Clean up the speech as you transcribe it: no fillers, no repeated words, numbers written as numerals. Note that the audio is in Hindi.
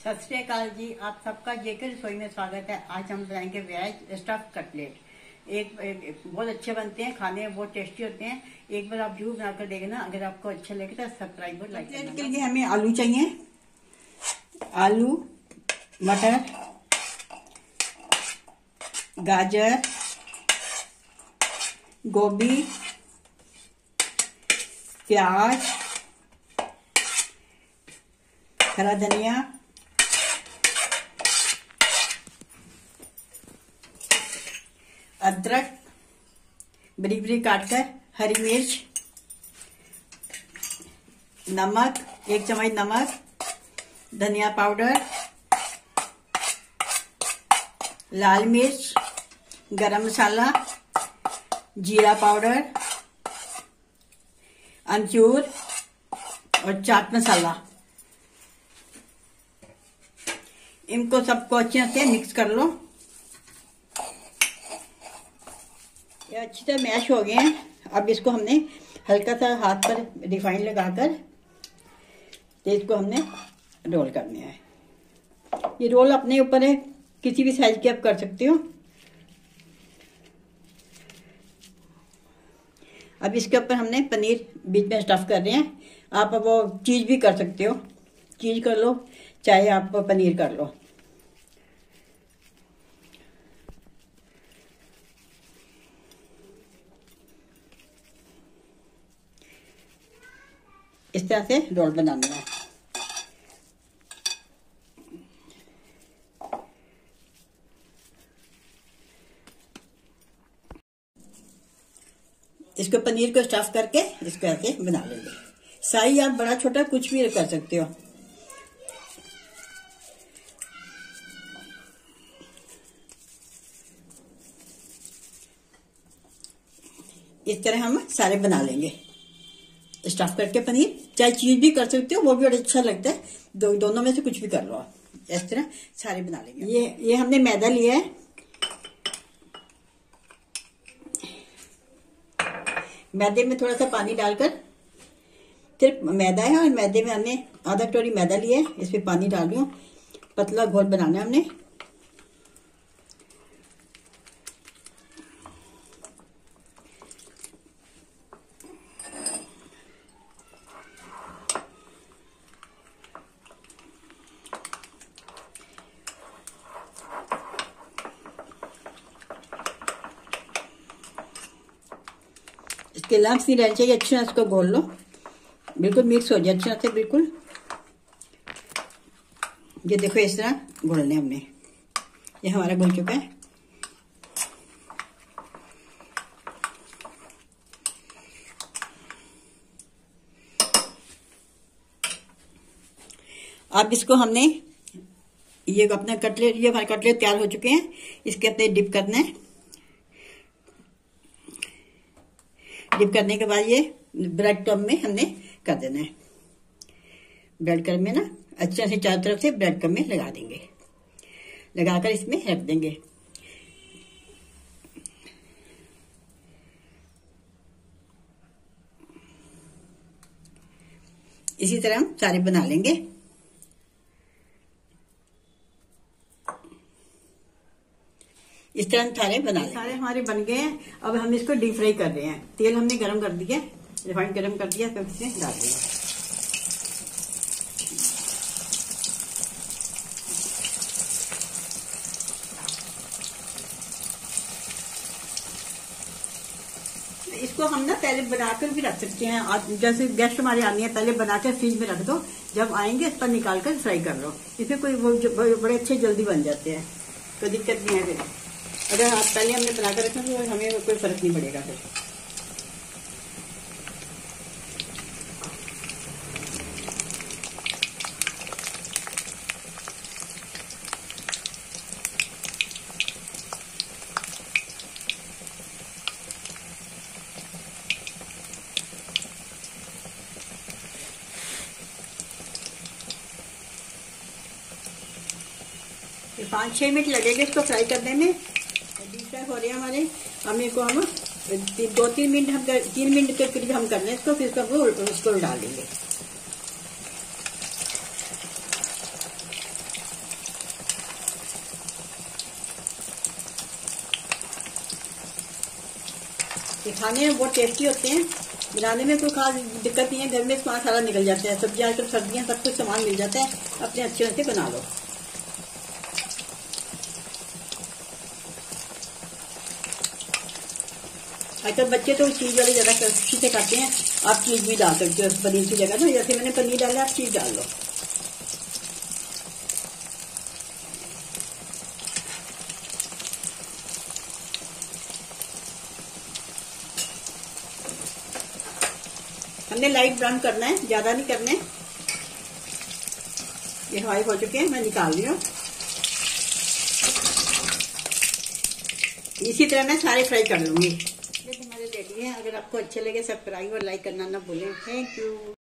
सत श्री अकाल जी, आप सबका जेके रसोई में स्वागत है। आज हम बनाएंगे वेज स्टफ कटलेट। एक बहुत अच्छे बनते हैं, खाने में बहुत टेस्टी होते हैं। एक बार आप जरूर बनाकर देखना। अगर आपको अच्छा लगे तो सब्सक्राइब और लाइक करना। के लिए हमें आलू चाहिए, आलू, मटर, गाजर, गोभी, प्याज, हरा धनिया, अदरक बरीक बरीक काटकर, हरी मिर्च, नमक, 1 चम्मच नमक, धनिया पाउडर, लाल मिर्च, गरम मसाला, जीरा पाउडर, अमचूर और चाट मसाला। इनको सबको अच्छे से मिक्स कर लो। ये अच्छी तरह मैश हो गए हैं। अब इसको हमने हल्का सा हाथ पर रिफाइन लगाकर तो इसको हमने रोल करने है। ये रोल अपने ऊपर है, किसी भी साइज के आप कर सकते हो। अब इसके ऊपर हमने पनीर बीच में स्टफ कर रहे हैं। आप वो चीज भी कर सकते हो, चीज कर लो, चाहे आप पनीर कर लो। इस तरह से रोल बनाना है। इसको पनीर को स्टफ करके इसको ऐसे बना लेंगे। साइज आप बड़ा छोटा कुछ भी कर सकते हो। इस तरह हम सारे बना लेंगे स्टफ करके पनीर। चाहे चीज भी कर सकते हो, वो भी बड़ा अच्छा लगता है। दोनों में से कुछ भी कर लो आप। इस तरह सारे बना लेंगे। ये हमने मैदा लिया है। मैदे में थोड़ा सा पानी डालकर, सिर्फ मैदा है और मैदे में हमने आधा कटोरी मैदा लिया है। इसमें पानी डाल रही हूँ। पतला घोल बनाना है हमने। इसके लम्स नहीं रहने चाहिए। अच्छे से इसको घोल लो, बिल्कुल मिक्स हो जाए अच्छे से, बिल्कुल। ये देखो इस तरह घोलने हमने। ये हमारा घुल चुका है। अब इसको हमने ये अपना कटलेट, ये हमारे कटलेट तैयार हो चुके हैं। इसके अपने डिप करना है। डिप करने के बाद ये ब्रेड क्रम्ब में हमने कर देना है। ब्रेड क्रम्ब में ना अच्छे से चारों तरफ से ब्रेड क्रम्ब में लगा देंगे। लगाकर इसमें रख देंगे। इसी तरह हम सारे बना लेंगे। इस तरह सारे बना लेंगे। सारे हमारे बन गए हैं। अब हम इसको डीप फ्राई कर रहे हैं। तेल हमने गरम कर दिया, रिफाइंड गरम कर दिया, फिर इसमें डाल देंगे। इसको हम ना पहले बनाकर भी रख सकते हैं। जैसे गेस्ट हमारे आने हैं, पहले बनाकर फ्रिज में रख दो। जब आएंगे इस पर निकाल कर फ्राई कर लो। इसमें कोई बड़े अच्छे जल्दी बन जाते हैं, कोई दिक्कत नहीं है। फिर अगर आप पहले हमने बनाकर रखा तो हमें कोई फर्क नहीं पड़ेगा। फिर ये 5-6 मिनट लगेंगे इसको फ्राई करने में। डीप फ्राई हो रहे हैं हमारे। हम इसको 2-3 मिनट, हम 3 मिनट के करीब हम कर लें इसको। फिर उसको डाल देंगे। ये खाने में बहुत टेस्टी होते हैं, बनाने में कोई खास दिक्कत नहीं है, घर में सामान सारा निकल जाता है। सब्जियां आजकल सर्दियां सब कुछ सामान मिल जाता है, अपने अच्छे से बना लो। आजकल बच्चे तो चीज वाले ज्यादा खुशी से खाते हैं। आप चीज भी डाल सकते हो पनीर की जगह ना, जैसे मैंने पनीर डाला आप चीज डाल लो। हमने लाइट ब्राउन करना है, ज्यादा नहीं करने। ये हमारे हो चुके हैं, मैं निकाल रही हूँ। इसी तरह मैं सारे फ्राई कर लूंगी। हमारे रेडी हैं। अगर आपको अच्छे लगे सब्सक्राइब और लाइक करना ना भूलें। Thank you.